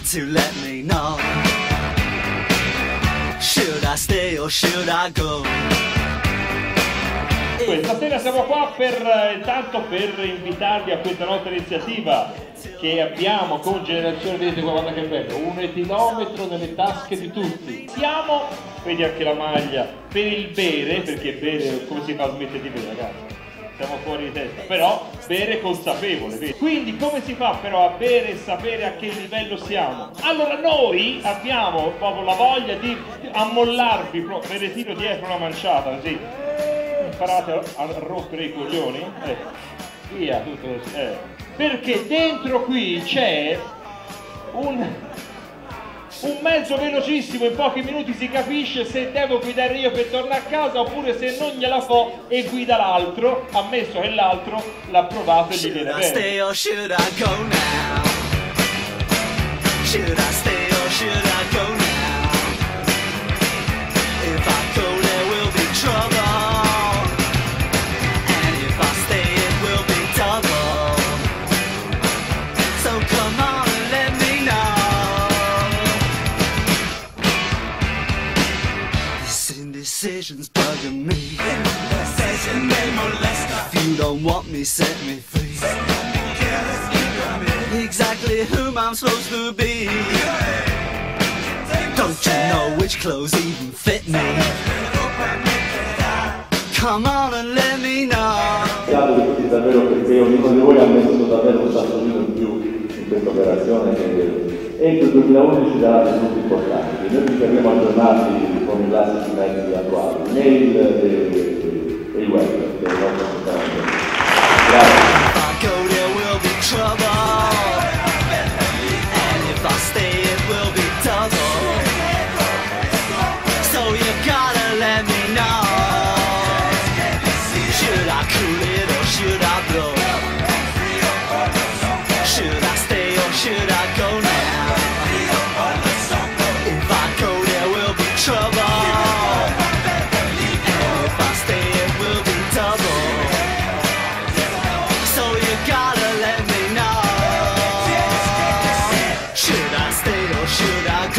to let me know. Should I stay or should I go? Stasera siamo qua intanto per invitarvi a questa nostra iniziativa che abbiamo con Generazione, vedete qua, guarda che bello, un etilometro nelle tasche di tutti. Siamo, vedi anche la maglia, per il bere, perché bere, come si fa a smettere di bere, ragazzi? Siamo fuori di testa, però bere consapevole, vedi? Quindi come si fa però a bere e sapere a che livello siamo? Allora noi abbiamo proprio la voglia di ammollarvi, vedete dietro una manciata, così. Imparate a rompere i coglioni, via tutto così, perché dentro qui c'è un mezzo velocissimo, in pochi minuti si capisce se devo guidare io per tornare a casa oppure se non gliela fo e guida l'altro, ammesso che l'altro l'ha provato e gli viene bene. Should I go now? Should I stay or should I go now? If I go there will be trouble. Decisions bugging me. Indecision may molest us. If you don't want me, set me free. Exactly whom I'm supposed to be. Don't you know which clothes even fit me? Come on and let me know. Grazie davvero perché ognuno di voi ha messo davvero un sassolino in più in questa operazione che entro il 2011 darà risultati importanti. Noi ci terremo aggiornati con i classici mezzi attuali, mail e il web del nostro sistema. Grazie. Should I